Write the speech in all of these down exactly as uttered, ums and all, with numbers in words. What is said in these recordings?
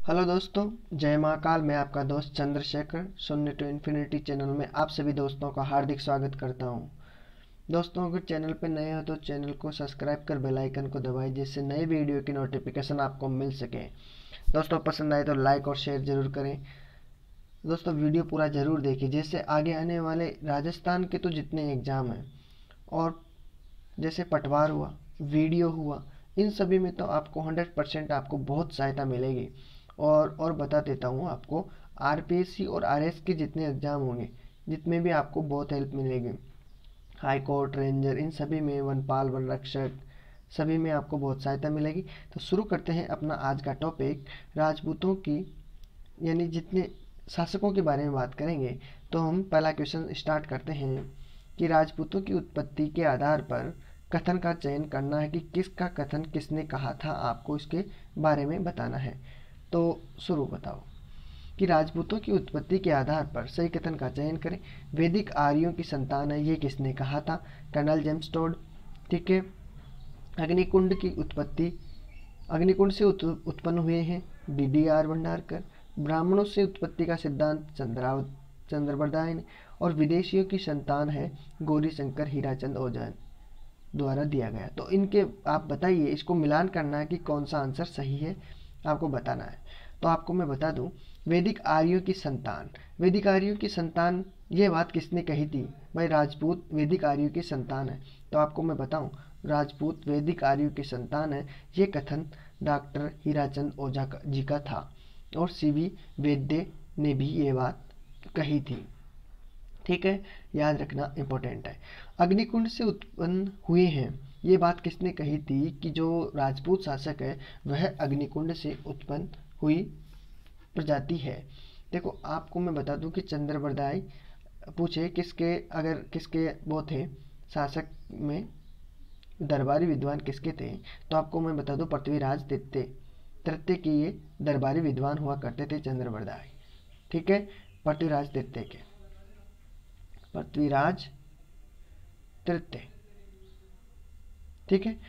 Hello दोस्तों, जय महाकाल। मैं आपका दोस्त चंद्रशेखर शून्य टू इन्फिनिटी चैनल में आप सभी दोस्तों का हार्दिक स्वागत करता हूं। दोस्तों, अगर चैनल पर नए हो तो चैनल को सब्सक्राइब कर बेल आइकन को दबाएं, जिससे नए वीडियो की नोटिफिकेशन आपको मिल सके। दोस्तों, पसंद आए तो लाइक और शेयर जरूर करें। दोस्तों, वीडियो पूरा ज़रूर देखिए, जिससे आगे आने वाले राजस्थान के तो जितने एग्ज़ाम हैं और जैसे पटवार हुआ, वीडियो हुआ, इन सभी में तो आपको हंड्रेड परसेंट आपको बहुत सहायता मिलेगी। और और बता देता हूँ आपको, आरपीएससी और आरएस के जितने एग्ज़ाम होंगे जितने भी आपको बहुत हेल्प मिलेगी। हाई कोर्ट, रेंजर, इन सभी में, वनपाल, वन रक्षक, सभी में आपको बहुत सहायता मिलेगी। तो शुरू करते हैं अपना आज का टॉपिक। राजपूतों की यानी जितने शासकों के बारे में बात करेंगे। तो हम पहला क्वेश्चन स्टार्ट करते हैं कि राजपूतों की उत्पत्ति के आधार पर कथन का चयन करना है कि किसका कथन किसने कहा था, आपको इसके बारे में बताना है। तो शुरू बताओ कि राजपूतों की उत्पत्ति के आधार पर सही कथन का चयन करें। वैदिक आर्यों की संतान है, ये किसने कहा था? Colonel James Tod. ठीक है। अग्निकुंड की उत्पत्ति, अग्निकुंड से उत्पन्न हुए हैं, डी डी आर भंडारकर। ब्राह्मणों से उत्पत्ति का सिद्धांत चंद्राव चंद्रबरदाय ने। और विदेशियों की संतान है, गौरी शंकर हीराचंद ओझा द्वारा दिया गया। तो इनके आप बताइए, इसको मिलान करना है कि कौन सा आंसर सही है, आपको बताना है। तो आपको मैं बता दूं, वैदिक आर्यों की संतान, वैदिक आर्यों की संतान, ये बात किसने कही थी? भाई, राजपूत वैदिक आर्यों की संतान है। तो आपको मैं बताऊं, राजपूत वैदिक आर्यों की संतान है, ये कथन डॉक्टर हीराचंद ओझा जी का था। और सीवी वैद्य ने भी ये बात कही थी। ठीक है, याद रखना इंपॉर्टेंट है। अग्निकुंड से उत्पन्न हुए हैं, ये बात किसने कही थी कि जो राजपूत शासक है वह अग्निकुंड से उत्पन्न हुई प्रजाति है। देखो, आपको मैं बता दूं कि चंद्रबरदाय पूछे किसके, अगर किसके वो थे शासक में, दरबारी विद्वान किसके थे, तो आपको मैं बता दूं पृथ्वीराज तृतीय तृतीय के ये दरबारी विद्वान हुआ करते थे चंद्रबरदाय। ठीक है, पृथ्वीराज तृतीय के, पृथ्वीराज तृतीय। ठीक है।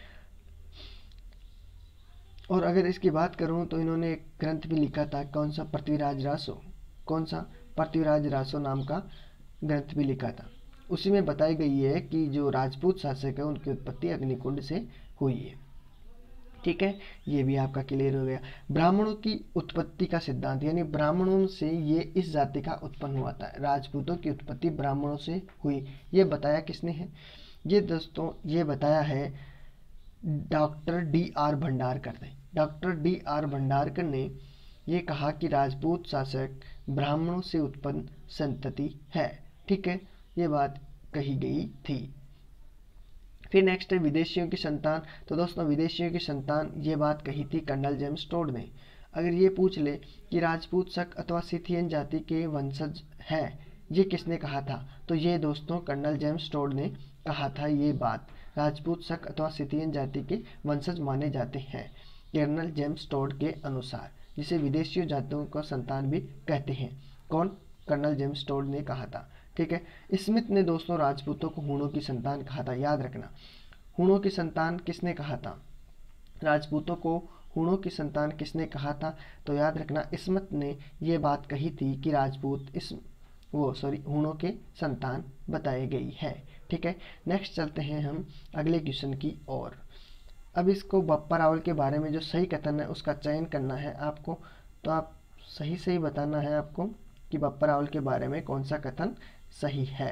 और अगर इसकी बात करूं तो इन्होंने एक ग्रंथ भी लिखा था, कौन सा? पृथ्वीराज रासो। कौन सा? पृथ्वीराज रासो नाम का ग्रंथ भी लिखा था। उसी में बताई गई है कि जो राजपूत शासक है उनकी उत्पत्ति अग्निकुंड से हुई है। ठीक है, ये भी आपका क्लियर हो गया। ब्राह्मणों की उत्पत्ति का सिद्धांत, यानी ब्राह्मणों से ये इस जाति का उत्पन्न हुआ था। राजपूतों की उत्पत्ति ब्राह्मणों से हुई, ये बताया किसने है? ये दोस्तों ये बताया है डॉक्टर डी आर भंडारकर ने। डॉक्टर डी आर भंडारकर ने ये कहा कि राजपूत शासक ब्राह्मणों से उत्पन्न संतति है। ठीक है, ये बात कही गई थी। फिर नेक्स्ट है विदेशियों की संतान। तो दोस्तों, विदेशियों की संतान, ये बात कही थी कर्नल जेम्स टोड ने। अगर ये पूछ ले कि राजपूत शक अथवा सिथियन जाति के वंशज है, ये किसने कहा था, तो ये दोस्तों कर्नल जेम्स टोड ने कहा था। ये बात, राजपूत शक अथवा सिथियन जाति के वंशज माने जाते हैं कर्नल जेम्स टोड के अनुसार, जिसे विदेशियों जातियों का संतान भी कहते हैं। कौन? कर्नल जेम्स टोड ने कहा था। ठीक है। स्मिथ ने दोस्तों राजपूतों को हूणों की संतान कहा था, याद रखना। हूणों की संतान किसने कहा था? राजपूतों को हूणों की संतान किसने कहा था? तो याद रखना, स्मिथ ने ये बात कही थी कि राजपूत इस वो सॉरी हूणों के संतान बताई गई है। ठीक है, नेक्स्ट चलते हैं हम अगले क्वेश्चन की ओर। अब इसको बप्पा रावल के बारे में जो सही कथन है उसका चयन करना है आपको। तो आप सही सही बताना है आपको कि बप्पा रावल के बारे में कौन सा कथन सही है।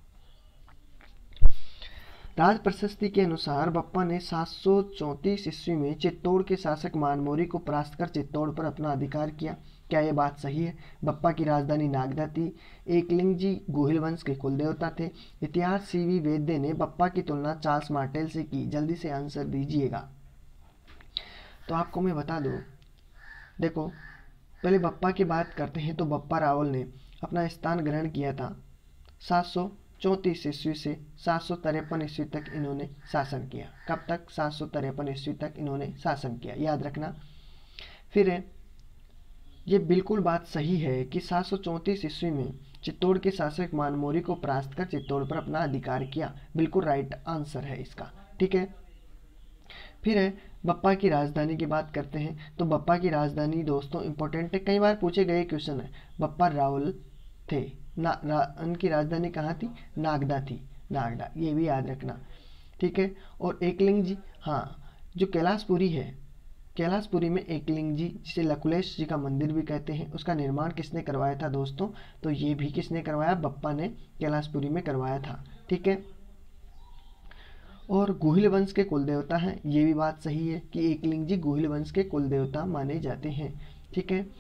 राज प्रशस्ति के अनुसार बप्पा ने सात सौ चौंतीस ईस्वी में चित्तौड़ के शासक मानमोरी को परास्त कर चित्तौड़ पर अपना अधिकार किया। क्या यह बात सही है? बप्पा की राजधानी नागदा थी। एकलिंग जी गोहिल वंश के कुल देवता थे। इतिहास सीवी वैद्य ने बप्पा की तुलना चार्ल्स मार्टेल से की। जल्दी से आंसर दीजिएगा। तो आपको मैं बता दूं, देखो पहले बप्पा की बात करते हैं। तो बप्पा रावल ने अपना स्थान ग्रहण किया था सात सौ चौंतीस ईस्वी से सात सौ तिरपन ईस्वी तक इन्होंने शासन किया। कब तक? सात सौ तिरपन ईस्वी तक इन्होंने शासन किया, याद रखना। फिर ये बिल्कुल बात सही है कि सात सौ चौंतीस ईस्वी में चित्तौड़ के शासक मानमोरी को परास्त कर चित्तौड़ पर अपना अधिकार किया। बिल्कुल राइट आंसर है इसका। ठीक है। फिर है बप्पा की राजधानी की बात करते हैं तो बप्पा की राजधानी दोस्तों इंपॉर्टेंट है, कई बार पूछे गए क्वेश्चन है। बप्पा रावल थे ना, रा, उनकी राजधानी कहाँ थी? नागदा थी, नागदा, ये भी याद रखना, ठीक है। और एकलिंग जी, हाँ, जो कैलाशपुरी है, कैलाशपुरी में एकलिंग जी जिसे लकुलेश जी का मंदिर भी कहते हैं, उसका निर्माण किसने करवाया था दोस्तों? तो ये भी किसने करवाया? बप्पा ने कैलाशपुरी में करवाया था, ठीक है। और गुहिल वंश के कुल देवता हैं, ये भी बात सही है कि एकलिंग जी गुहिल वंश के कुल देवता माने जाते हैं, ठीक है।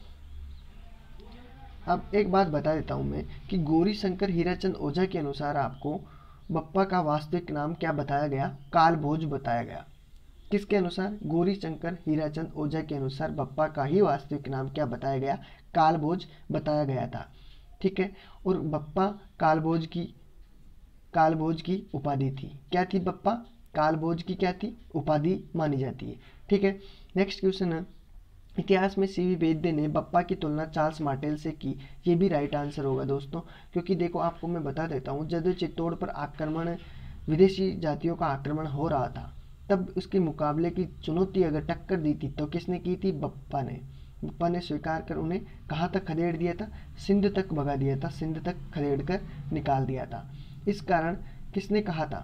अब एक बात बता देता हूँ मैं कि गौरी शंकर हीराचंद ओझा के अनुसार आपको बप्पा का वास्तविक नाम क्या बताया गया? कालभोज बताया गया। किसके अनुसार? गौरी शंकर हीराचंद ओझा के अनुसार बप्पा का ही वास्तविक नाम क्या बताया गया? कालभोज बताया गया था, ठीक है। और बप्पा कालभोज की कालभोज की उपाधि थी। क्या थी बप्पा? कालभोज की क्या थी? उपाधि मानी जाती है, ठीक है। नेक्स्ट क्वेश्चन है, इतिहास में सीवी वैद्य ने बप्पा की तुलना चार्ल्स मार्टेल से की। ये भी राइट आंसर होगा दोस्तों, क्योंकि देखो आपको मैं बता देता हूँ, जब चित्तौड़ पर आक्रमण, विदेशी जातियों का आक्रमण हो रहा था, तब उसके मुकाबले की चुनौती अगर टक्कर दी थी तो किसने की थी? बप्पा ने। बप्पा ने स्वीकार कर उन्हें कहाँ तक खदेड़ दिया था? सिंध तक भगा दिया था, सिंध तक खदेड़ कर निकाल दिया था। इस कारण किसने कहा था?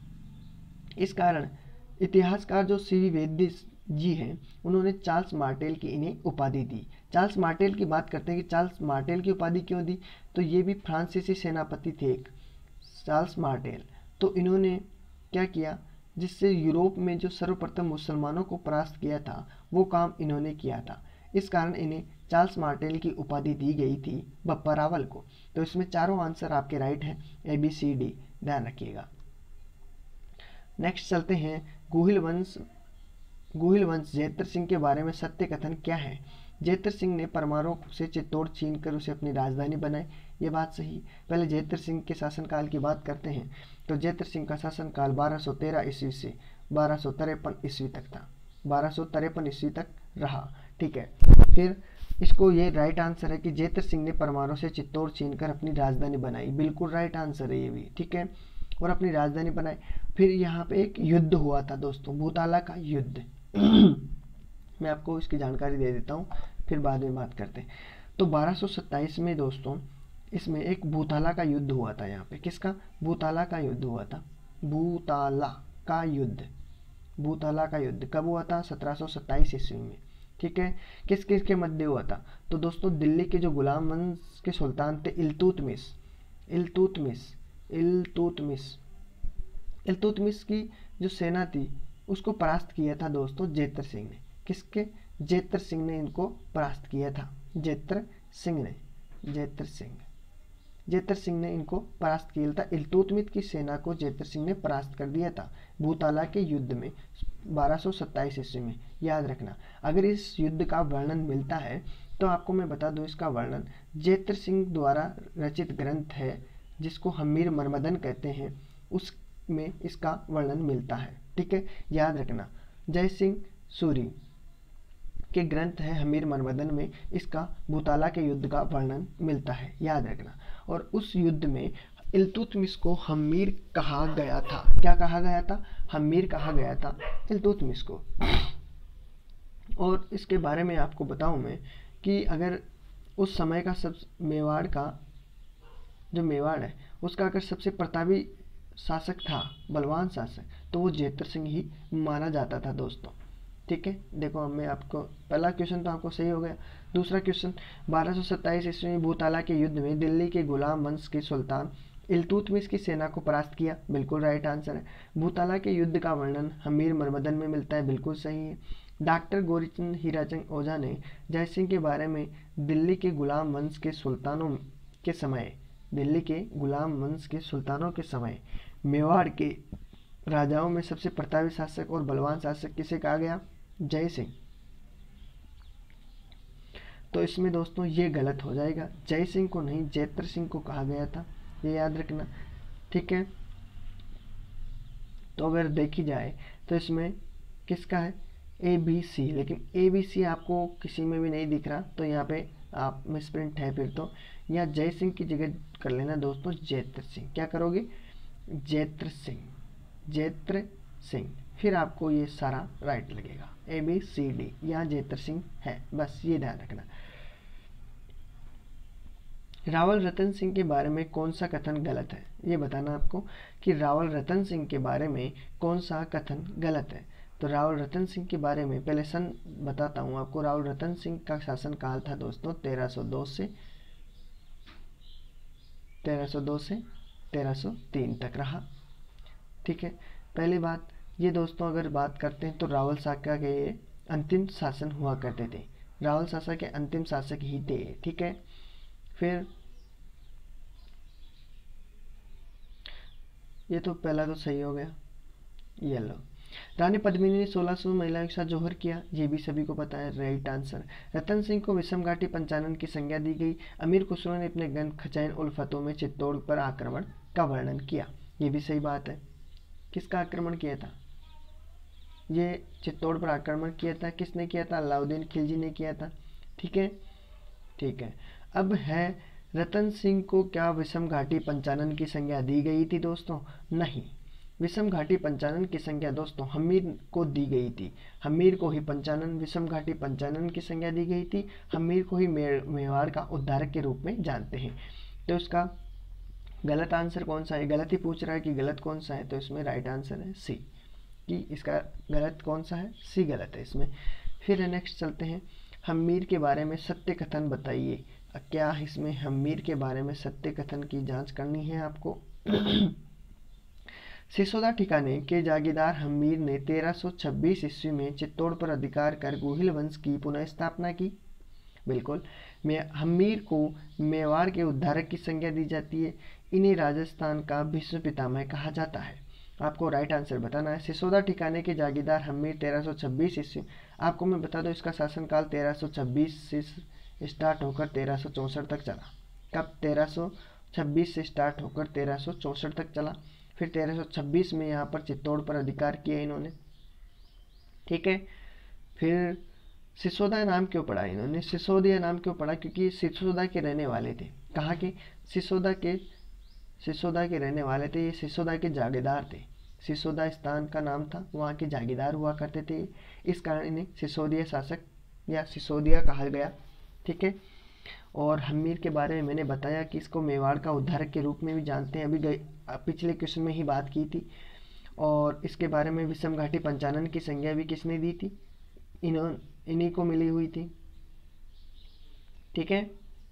इस कारण इतिहासकार जो सीवी वैद्य जी हैं, उन्होंने चार्ल्स मार्टेल की इन्हें उपाधि दी। चार्ल्स मार्टेल की बात करते हैं कि चार्ल्स मार्टेल की उपाधि क्यों दी? तो ये भी फ्रांसीसी सेनापति थे एक, चार्ल्स मार्टेल। तो इन्होंने क्या किया? जिससे यूरोप में जो सर्वप्रथम मुसलमानों को परास्त किया था, वो काम इन्होंने किया था। इस कारण इन्हें चार्ल्स मार्टेल की उपाधि दी गई थी बप्पा रावल को। तो इसमें चारों आंसर आपके राइट हैं, ए बी सी डी, ध्यान रखिएगा। नेक्स्ट चलते हैं, गुहिल वंश गुहिल वंश जैतर सिंह के बारे में सत्य कथन क्या है? जैतर सिंह ने परमारों से चित्तौड़ छीन कर उसे अपनी राजधानी बनाई, ये बात सही। पहले जैतर सिंह के शासनकाल की बात करते हैं तो जैतर सिंह का शासनकाल बारह सौ तेरह ईस्वी से बारह सौ तिरपन ईस्वी तक था, बारह सौ तिरपन ईस्वी तक रहा, ठीक है। फिर इसको ये राइट आंसर है कि जैतर सिंह ने परमारों से चित्तौड़ छीन कर अपनी राजधानी बनाई, बिल्कुल राइट आंसर है ये भी, ठीक है। और अपनी राजधानी बनाई। फिर यहाँ पे एक युद्ध हुआ था दोस्तों, भूताला का युद्ध मैं आपको इसकी जानकारी दे देता हूँ, फिर बाद में बात करते हैं। तो बारह सौ सत्ताईस में दोस्तों इसमें एक भूताला का युद्ध हुआ था। यहाँ पे किसका? भूताला का युद्ध हुआ था। भूताला का युद्ध, भूताला का युद्ध कब हुआ था? सत्रह सौ सत्ताईस ईस्वी में, ठीक है। किस किस के मध्य हुआ था? तो दोस्तों दिल्ली के जो गुलाम वंश के सुल्तान थे इल्तुतमिश इल्तुतमिश इल्तुतमिश इल्तुतमिश की जो सेना थी उसको परास्त किया था दोस्तों जैतर सिंह ने। किसके? जैतर सिंह ने इनको परास्त किया था। जैतर सिंह ने जैतर सिंह जैतर सिंह ने इनको परास्त किया था। इल्तुतमिश की सेना को जैतर सिंह ने परास्त कर दिया था भूताला के युद्ध में बारह सौ सत्ताईस ईस्वी में, याद रखना। अगर इस युद्ध का वर्णन मिलता है तो आपको मैं बता दूं, इसका वर्णन जैतर सिंह द्वारा रचित ग्रंथ है जिसको हमीर मरमदन कहते हैं, उसमें इसका वर्णन मिलता है, ठीक है, याद रखना। जय सिंह सूरी के ग्रंथ है हमीर मरमदन में इसका भूताला के युद्ध का वर्णन मिलता है, याद रखना। और उस युद्ध में इल्तुतमिश को हमीर कहा गया था। क्या कहा गया था? हमीर कहा गया था इल्तुतमिश को। और इसके बारे में आपको बताऊं मैं कि अगर उस समय का सब मेवाड़ का जो मेवाड़ है उसका अगर सबसे प्रतापी शासक था, बलवान शासक, तो वो जैतर सिंह ही माना जाता था दोस्तों, ठीक है। देखो मैं आपको पहला क्वेश्चन तो आपको सही हो गया। दूसरा क्वेश्चन, बारह सौ सत्ताईस ईस्वी में भूताला के युद्ध में दिल्ली के गुलाम वंश के सुल्तान इल्तुतमिश की सेना को परास्त किया, बिल्कुल राइट आंसर है। भूताला के युद्ध का वर्णन हमीर मरमदन में मिलता है, बिल्कुल सही है। डॉक्टर गौरीचंद हीराचंद ओझा ने जयसिंह के बारे में दिल्ली के गुलाम वंश के सुल्तानों के समय दिल्ली के गुलाम वंश के सुल्तानों के समय मेवाड़ के राजाओं में सबसे प्रतापी शासक और बलवान शासक किसे कहा गया? जय सिंह। तो इसमें दोस्तों ये गलत हो जाएगा, जय सिंह को नहीं जैतर सिंह को कहा गया था, ये याद रखना, ठीक है। तो अगर देखी जाए तो इसमें किसका है? ए बी सी, लेकिन ए बी सी आपको किसी में भी नहीं दिख रहा, तो यहाँ पे आप मिसप्रिंट है। फिर तो यहाँ जय सिंह की जगह कर लेना दोस्तों जैतर सिंह। क्या करोगे? जैतर सिंह जैतर सिंह। फिर आपको ये सारा राइट लगेगा, ए बी सी डी। यहाँ जेतर सिंह है, बस ये ध्यान रखना। रावल रतन सिंह के बारे में कौन सा कथन गलत है, ये बताना आपको कि रावल रतन सिंह के बारे में कौन सा कथन गलत है। तो रावल रतन सिंह के बारे में पहले सन बताता हूँ आपको। रावल रतन सिंह का शासनकाल था दोस्तों तेरह सौ दो से तेरह सौ दो से तेरह सौ तीन तक रहा। ठीक है, पहली बात ये दोस्तों, अगर बात करते हैं तो रावल शासक के अंतिम शासन हुआ करते थे। रावल शासक के अंतिम शासक ही थे। ठीक है, फिर ये तो पहला तो सही हो गया। ये लो, रानी पद्मिनी ने सोलह सौ महिलाओं के साथ जौहर किया, ये भी सभी को पता है, राइट आंसर। रतन सिंह को विषम घाटी पंचानन की संज्ञा दी गई। अमीर खुसरो ने अपने ग्रंथ खचैन उल्फतों में चित्तौड़ पर आक्रमण का वर्णन किया, ये भी सही बात है। किसका आक्रमण किया था? ये चित्तौड़ पर आक्रमण किया था, किसने किया था? अलाउद्दीन खिलजी ने किया था। ठीक है, ठीक है। अब है, रतन सिंह को क्या विषम घाटी पंचानन की संज्ञा दी गई थी दोस्तों? नहीं, विषम घाटी पंचानन की संज्ञा दोस्तों हमीर को दी गई थी। हमीर को ही पंचानन विषम घाटी पंचानन की संज्ञा दी गई थी। हमीर को ही मेवाड़ का उद्धारक के रूप में जानते हैं। तो इसका गलत आंसर कौन सा है? गलत ही पूछ रहा है कि गलत कौन सा है, तो इसमें राइट आंसर है सी, कि इसका गलत कौन सा है? सी गलत है इसमें। फिर नेक्स्ट चलते हैं, हमीर के बारे में सत्य कथन बताइए। क्या इसमें हमीर के बारे में सत्य कथन की जांच करनी है आपको। सिसोदा ठिकाने के जागीरदार हमीर ने तेरह सौ छब्बीस ईस्वी में चित्तौड़ पर अधिकार कर गोहिल वंश की पुनः स्थापना की। बिल्कुल, में हमीर को मेवाड़ के उद्धारक की संज्ञा दी जाती है। इन्हें राजस्थान का भीष्म पितामह कहा जाता है। आपको राइट आंसर बताना है। सिसोदा ठिकाने के जागीरदार हमीर तेरह सौ छब्बीस ईस्वी, आपको मैं बता दूं इसका शासनकाल तेरह सौ छब्बीस से स्टार्ट होकर तेरह सौ चौंसठ तक चला। कब? तेरह सौ छब्बीस से स्टार्ट होकर तेरह सौ चौंसठ तक चला। फिर तेरह सौ छब्बीस में यहाँ पर चित्तौड़ पर अधिकार किया इन्होंने। ठीक है, फिर सिसोदा नाम क्यों पड़ा इन्होंने? सिसोदिया नाम क्यों पड़ा? क्योंकि सिसोदा के रहने वाले थे। कहाँ के? सिसोदा के सिसोदा के रहने वाले थे। ये सिसोदा के जागीरदार थे। सिसोदा स्थान का नाम था, वहाँ के जागीरदार हुआ करते थे। इस कारण इन्हें सिसोदिया शासक या सिसोदिया कहा गया। ठीक है, और हमीर के बारे में मैंने बताया कि इसको मेवाड़ का उद्धारक के रूप में भी जानते हैं। अभी गए पिछले क्वेश्चन में ही बात की थी। और इसके बारे में विषम घाटी पंचानन की संज्ञा भी किसने दी थी? इन्हों इन्हीं को मिली हुई थी। ठीक है,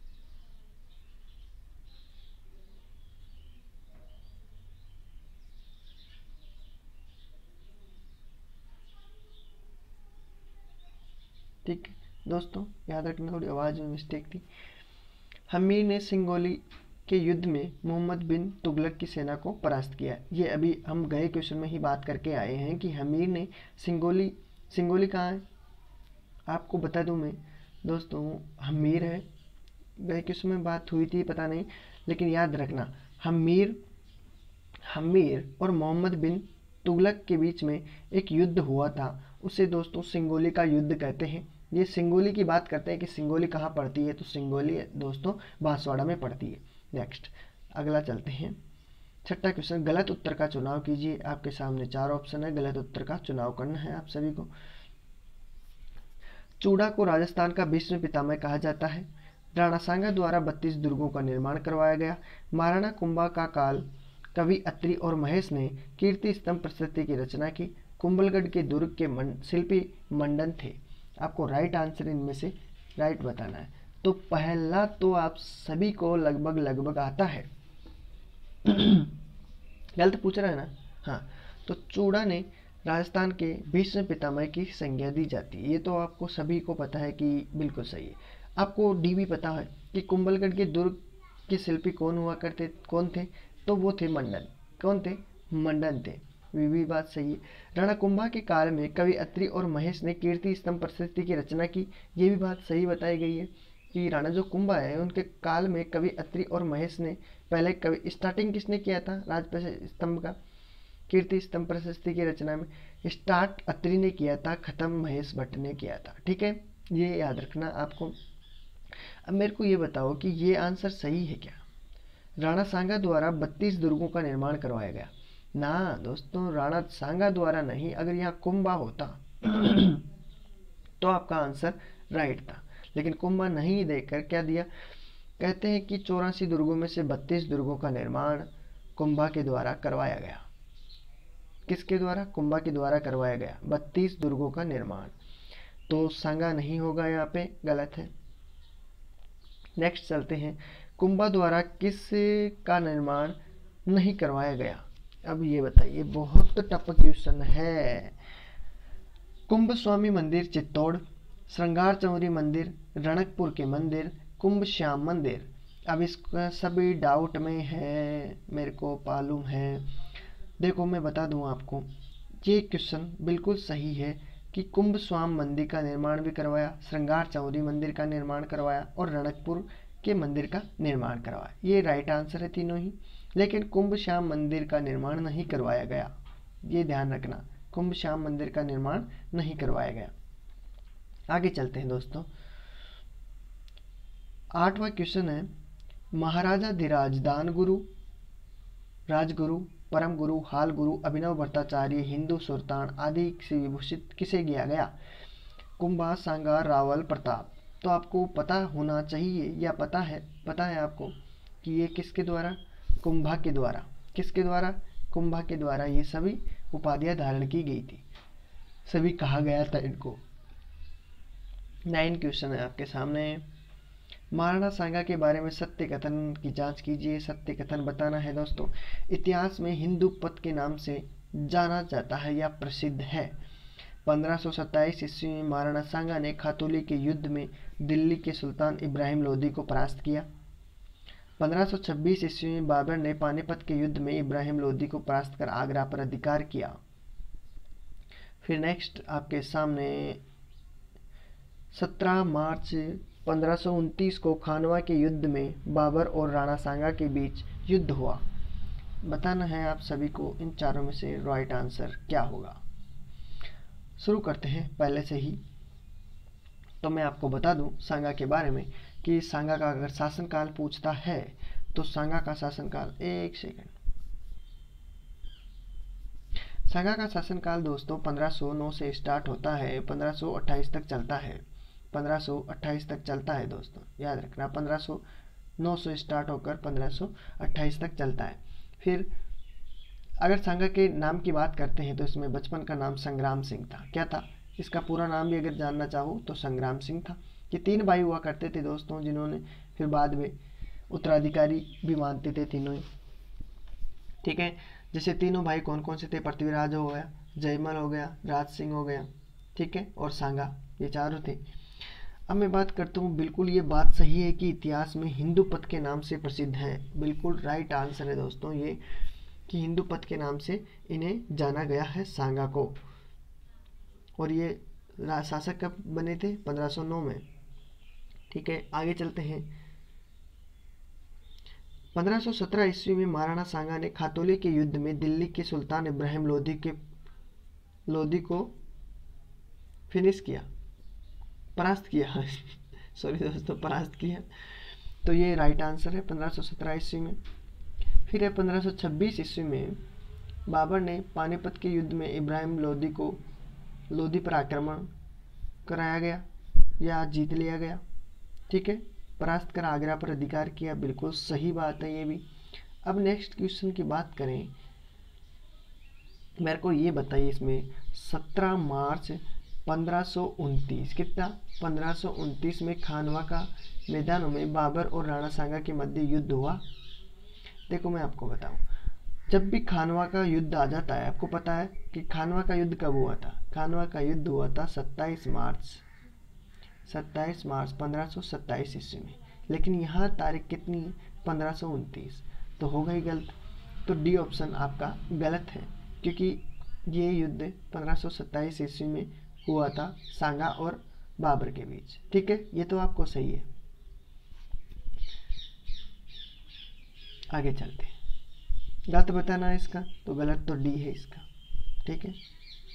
ठीक है दोस्तों, याद रखना, थोड़ी आवाज़ में मिस्टेक थी। हमीर ने सिंगोली के युद्ध में मोहम्मद बिन तुगलक की सेना को परास्त किया। ये अभी हम गए क्वेश्चन में ही बात करके आए हैं कि हमीर ने सिंगोली सिंगोली कहाँ है आपको बता दूं मैं दोस्तों, हमीर है। गए क्वेश्चन में बात हुई थी, पता नहीं, लेकिन याद रखना हमीर हमीर और मोहम्मद बिन तुगलक के बीच में एक युद्ध हुआ था, उसे दोस्तों सिंगोली का युद्ध कहते हैं। ये सिंगोली की बात करते हैं कि सिंगोली कहाँ पड़ती है, तो सिंगोली दोस्तों बांसवाड़ा में पड़ती है। नेक्स्ट अगला चलते हैं, छठा क्वेश्चन, गलत उत्तर का चुनाव कीजिए। आपके सामने चार ऑप्शन है, गलत उत्तर का चुनाव करना है आप सभी को। चूड़ा को राजस्थान का भीष्म पितामह कहा जाता है। राणा सांगा द्वारा बत्तीस दुर्गों का निर्माण करवाया गया। महाराणा कुंभा का काल कवि अत्रि और महेश ने कीर्ति स्तंभ प्रशस्ति की रचना की। कुंभलगढ़ के दुर्ग के मन, शिल्पी मंडन थे। आपको राइट आंसर इनमें से राइट बताना है। तो पहला तो आप सभी को लगभग लगभग आता है। गलत पूछ रहा है ना? हाँ, तो चूड़ा ने राजस्थान के भीष्म पितामह की संज्ञा दी जाती है। ये तो आपको सभी को पता है कि बिल्कुल सही है। आपको डी भी पता है कि कुंभलगढ़ के दुर्ग के शिल्पी कौन हुआ करते कौन थे, तो वो थे मंडन। कौन थे? मंडन थे। वी भी बात सही है। राणा कुंभा के काल में कवि अत्रि और महेश ने कीर्ति स्तंभ प्रशस्ति की रचना की। ये भी बात सही बताई गई है कि राणा जो कुंभा है उनके काल में कवि अत्रि और महेश ने पहले कवि स्टार्टिंग किसने किया था राज स्तंभ का, कीर्ति स्तंभ प्रशस्ति की रचना में स्टार्ट अत्रि ने किया था, खत्म महेश भट्ट ने किया था। ठीक है, ये याद रखना आपको। अब मेरे को ये बताओ कि ये आंसर सही है क्या? राणा सांगा द्वारा बत्तीस दुर्गों का निर्माण करवाया गया। ना दोस्तों, राणा सांगा द्वारा नहीं। अगर यहाँ कुंभा होता तो आपका आंसर राइट था, लेकिन कुंभा नहीं देकर क्या दिया, कहते हैं कि चौरासी दुर्गों में से बत्तीस दुर्गों का निर्माण कुंभा के द्वारा करवाया गया। किसके द्वारा? कुंभा के द्वारा करवाया गया बत्तीस दुर्गों का निर्माण। तो सांगा नहीं होगा, यहाँ पे गलत है। नेक्स्ट चलते हैं, कुंभा द्वारा किस का निर्माण नहीं करवाया गया? अब ये बताइए, बहुत टफ क्वेश्चन है। कुंभ स्वामी मंदिर चित्तौड़, श्रृंगार चौरी मंदिर, रणकपुर के मंदिर, कुंभ श्याम मंदिर। अब इसका सभी डाउट में है, मेरे को मालूम है। देखो मैं बता दूं आपको, ये क्वेश्चन बिल्कुल सही है कि कुंभ स्वाम मंदिर का निर्माण भी करवाया, श्रृंगार चौरी मंदिर का निर्माण करवाया और रणकपुर के मंदिर का निर्माण करवाया। ये राइट आंसर है तीनों ही, लेकिन कुंभ श्याम मंदिर का निर्माण नहीं करवाया गया। ये ध्यान रखना, कुंभ श्याम मंदिर का निर्माण नहीं करवाया गया। आगे चलते हैं दोस्तों, आठवां क्वेश्चन है, महाराजा धीराज दान गुरु, राजगुरु, परम गुरु, हाल गुरु, अभिनव भट्टाचार्य, हिंदू सुल्तान आदि से विभूषित किसे किया गया? कुंभा, सांगा, रावल, प्रताप। तो आपको पता होना चाहिए, या पता है पता है आपको कि ये किसके द्वारा? कुंभा के द्वारा। किसके द्वारा? कुंभा के द्वारा ये सभी उपाधियां धारण की गई थी, सभी कहा गया था इनको। नाइन क्वेश्चन है आपके सामने, महाराणा सांगा के बारे में सत्य कथन की जांच कीजिए। सत्य कथन बताना है दोस्तों। इतिहास में हिंदू पथ के नाम से जाना जाता है या प्रसिद्ध है। पंद्रह सौ सत्ताईस ईस्वी में महाराणा सांगा ने खातौली के युद्ध में दिल्ली के सुल्तान इब्राहिम लोदी को परास्त किया। पंद्रह सौ छब्बीस ईस्वी में बाबर ने पानीपत के युद्ध में इब्राहिम लोदी को परास्त कर आगरा पर अधिकार किया। फिर नेक्स्ट आपके सामने सत्रह मार्च पंद्रह सौ उनतीस को खानवा के युद्ध में बाबर और राणा सांगा के बीच युद्ध हुआ। बताना है आप सभी को इन चारों में से राइट आंसर क्या होगा। शुरू करते हैं पहले से ही। तो मैं आपको बता दूं सांगा के बारे में कि सांगा का अगर शासनकाल पूछता है तो सांगा का शासनकाल, एक सेकंड, सांगा का शासनकाल दोस्तों पंद्रह सौ नौ से स्टार्ट होता है, पंद्रह सौ अट्ठाईस तक चलता है। पंद्रह सौ अट्ठाईस तक चलता है दोस्तों, याद रखना। पंद्रह सौ नौ से स्टार्ट होकर पंद्रह सौ अट्ठाईस तक चलता है। फिर अगर सांगा के नाम की बात करते हैं तो इसमें बचपन का नाम संग्राम सिंह था। क्या था? इसका पूरा नाम भी अगर जानना चाहो तो संग्राम सिंह था। ये तीन भाई हुआ करते थे दोस्तों, जिन्होंने फिर बाद में उत्तराधिकारी भी मानते थे तीनों ही। ठीक है, जैसे तीनों भाई कौन कौन से थे? पृथ्वीराज हो गया, जयमल हो गया, राज सिंह हो गया, ठीक है, और सांगा, ये चारों थे। अब मैं बात करता हूँ, बिल्कुल ये बात सही है कि इतिहास में हिंदू पथ के नाम से प्रसिद्ध है। बिल्कुल राइट आंसर है दोस्तों ये, कि हिंदू पथ के नाम से इन्हें जाना गया है सांगा को। और ये शासक कब बने थे? पंद्रह सौ नौ में। ठीक है, आगे चलते हैं। पंद्रह सौ सत्रह ईस्वी में महाराणा सांगा ने खातौली के युद्ध में दिल्ली के सुल्तान इब्राहिम लोदी के लोदी को फिनिश किया, परास्त किया सॉरी दोस्तों, परास्त किया। तो ये राइट आंसर है पंद्रह सौ सत्रह ईस्वी में। फिर है पंद्रह सौ छब्बीस ईस्वी में बाबर ने पानीपत के युद्ध में इब्राहिम लोदी को लोदी पर आक्रमण कराया गया या जीत लिया गया। ठीक है, परास्त कर आगरा पर अधिकार किया। बिल्कुल सही बात है ये भी। अब नेक्स्ट क्वेश्चन की बात करें, मेरे को ये बताइए, इसमें सत्रह मार्च पंद्रह सौ उनतीस, कितना? पंद्रह सौ उनतीस में खानवा का मैदानों में बाबर और राणा सांगा के मध्य युद्ध हुआ। देखो मैं आपको बताऊं, जब भी खानवा का युद्ध आ जाता है, आपको पता है कि खानवा का युद्ध कब हुआ था? खानवा का युद्ध हुआ था सत्ताईस मार्च सत्ताईस मार्च पंद्रह सौ सत्ताईस ईस्वी में। लेकिन यहाँ तारीख कितनी है? पंद्रह सौ उनतीस। तो हो गई गलत। तो डी ऑप्शन आपका गलत है, क्योंकि ये युद्ध पंद्रह सौ सत्ताईस ईस्वी में हुआ था सांगा और बाबर के बीच। ठीक है, ये तो आपको सही है। आगे चलते हैं। गलत बताना है इसका, तो गलत तो डी है इसका। ठीक है,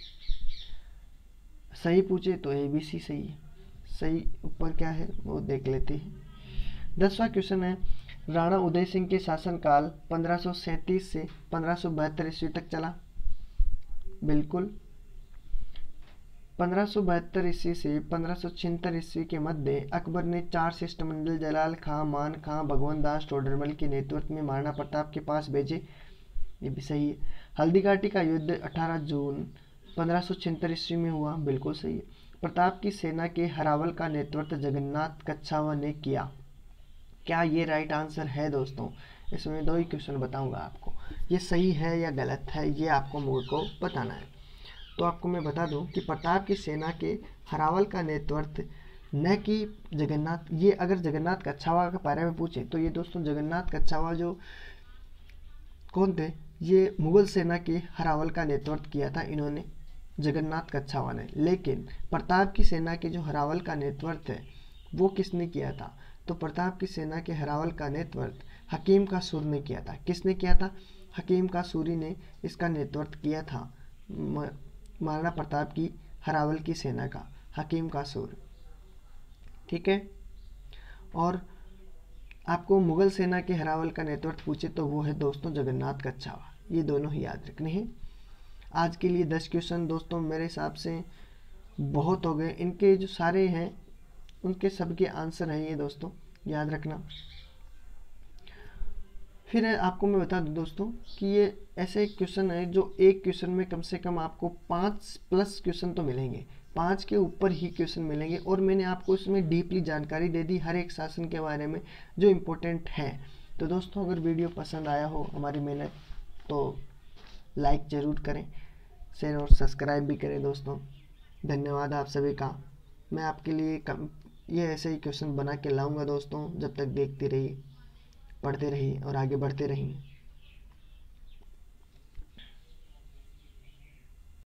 सही पूछे तो ए बी सी सही है। सही ऊपर क्या है वो देख लेते हैं। दसवां क्वेश्चन है, राणा उदय सिंह के शासनकाल पंद्रह सौ सैंतीस से पंद्रह सौ बहत्तर ईस्वी तक चला। बिल्कुल। पंद्रह सौ बहत्तर ईस्वी से पंद्रह सौ छिहत्तर ईस्वी के मध्य अकबर ने चार शिष्टमंडल जलाल खां, मान खां, भगवंत दास टोडरमल के नेतृत्व में महाराणा प्रताप के पास भेजे। ये भी सही है। हल्दी घाटी का युद्ध अठारह जून पंद्रह सौ छिहत्तर ईस्वी में हुआ। बिल्कुल सही है। प्रताप की सेना के हरावल का नेतृत्व जगन्नाथ कच्छावा ने किया। क्या ये राइट आंसर है दोस्तों? इसमें दो ही क्वेश्चन बताऊंगा आपको, ये सही है या गलत है, ये आपको मुझ को बताना है। तो आपको मैं बता दूं कि प्रताप की सेना के हरावल का नेतृत्व न कि जगन्नाथ, ये अगर जगन्नाथ कच्छावा के बारे में पूछे तो ये दोस्तों जगन्नाथ कच्छावा जो कौन थे, ये मुगल सेना के हरावल का नेतृत्व किया था इन्होंने, जगन्नाथ कच्छावा ने। लेकिन प्रताप की सेना के जो हरावल का नेतृत्व है वो किसने किया था? तो प्रताप की सेना के हरावल का नेतृत्व हकीम का सूर ने किया था। किसने किया था? हकीम का सूरी ने इसका नेतृत्व किया था महाराणा प्रताप की हरावल की सेना का, हकीम का सूर। ठीक है। और आपको मुगल सेना के हरावल का नेतृत्व पूछे तो वो है दोस्तों जगन्नाथ कच्छावा। ये दोनों ही याद रखने हैं। आज के लिए दस क्वेश्चन दोस्तों मेरे हिसाब से बहुत हो गए। इनके जो सारे हैं उनके सबके आंसर हैं ये दोस्तों, याद रखना। फिर आपको मैं बता दूं दोस्तों कि ये ऐसे क्वेश्चन है जो एक क्वेश्चन में कम से कम आपको पाँच प्लस क्वेश्चन तो मिलेंगे, पाँच के ऊपर ही क्वेश्चन मिलेंगे। और मैंने आपको इसमें डीपली जानकारी दे दी हर एक शासन के बारे में जो इम्पोर्टेंट है। तो दोस्तों अगर वीडियो पसंद आया हो हमारी मेहनत तो लाइक ज़रूर करें, शेयर और सब्सक्राइब भी करें दोस्तों। धन्यवाद आप सभी का। मैं आपके लिए कम ये ऐसे ही क्वेश्चन बना के लाऊंगा दोस्तों। जब तक देखते रहिए, पढ़ते रहिए और आगे बढ़ते रहिए।